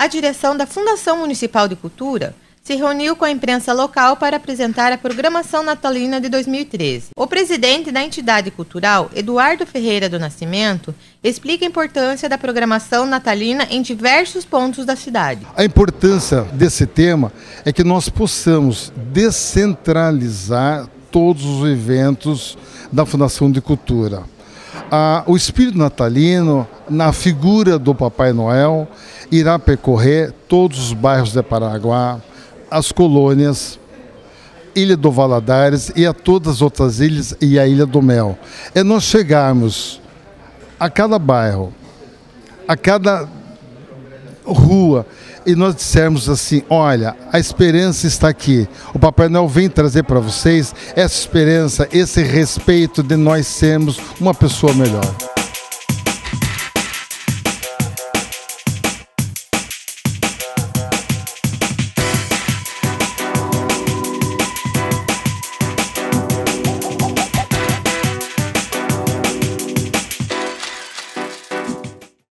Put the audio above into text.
a direção da Fundação Municipal de Cultura se reuniu com a imprensa local para apresentar a programação natalina de 2013. O presidente da entidade cultural, Eduardo Ferreira do Nascimento, explica a importância da programação natalina em diversos pontos da cidade. A importância desse tema é que nós possamos descentralizar todos os eventos da Fundação de Cultura. O espírito natalino, na figura do Papai Noel, irá percorrer todos os bairros de Paranaguá, as colônias, Ilha do Valadares e a todas as outras ilhas e a Ilha do Mel. É nós chegarmos a cada bairro, a cada rua e nós dissermos assim: olha, a esperança está aqui. O Papai Noel vem trazer para vocês essa esperança, esse respeito de nós sermos uma pessoa melhor.